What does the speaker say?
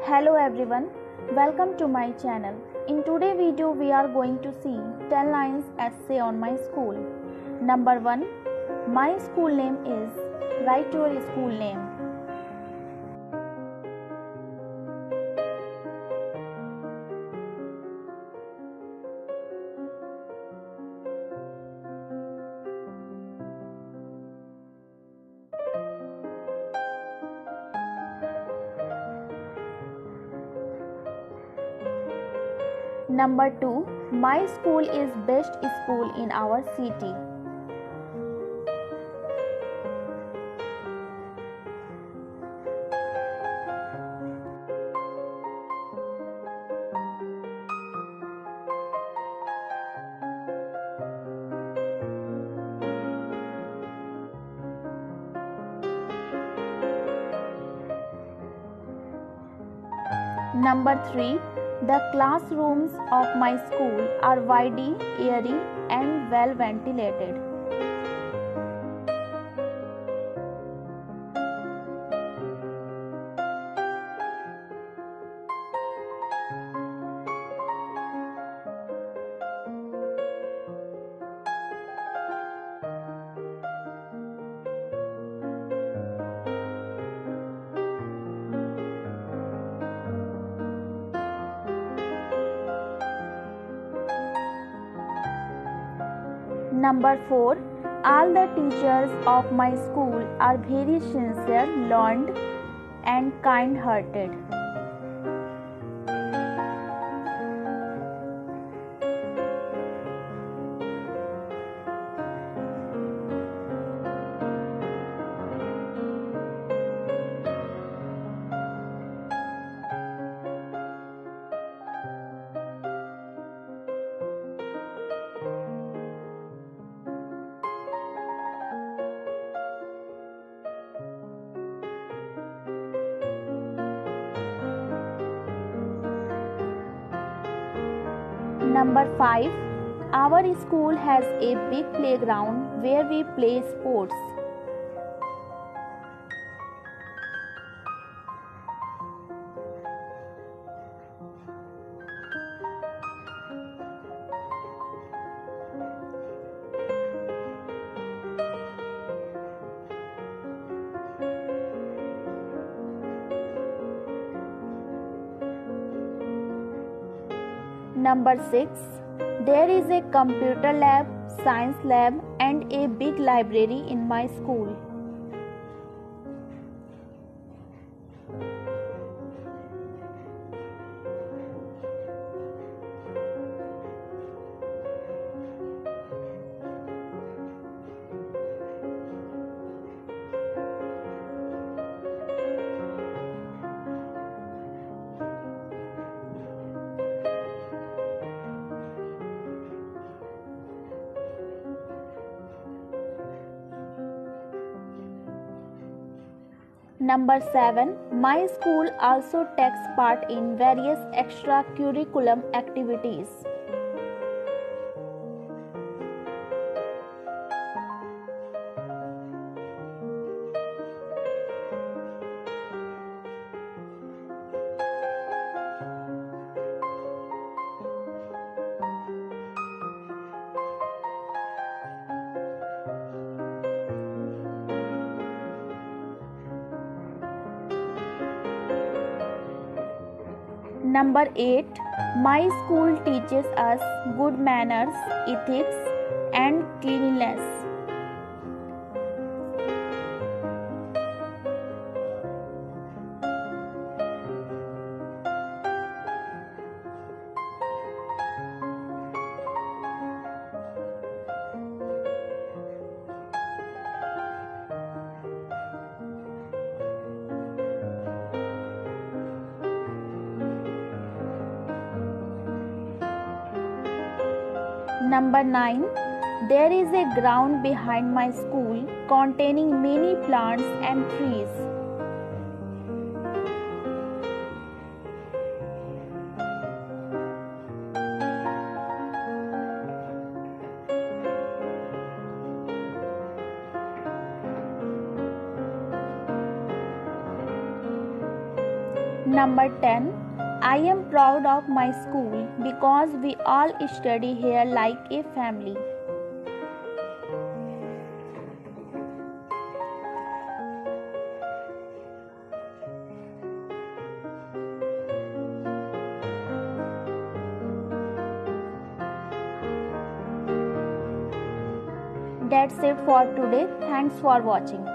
Hello everyone, welcome to my channel. In today's video we are going to see 10 lines essay on my school. Number 1. My school name is. Write your school name. Number 2. My school is best school in our city. Number 3. The classrooms of my school are wide, airy and well ventilated. Number 4. All the teachers of my school are very sincere, learned and kind-hearted. Number 5. Our school has a big playground where we play sports. Number 6. There is a computer lab, science lab and a big library in my school. Number 7. My school also takes part in various extracurricular activities. Number 8. My school teaches us good manners, ethics and cleanliness. Number 9. There is a ground behind my school containing many plants and trees. Number 10. I am proud of my school because we all study here like a family. That's it for today. Thanks for watching.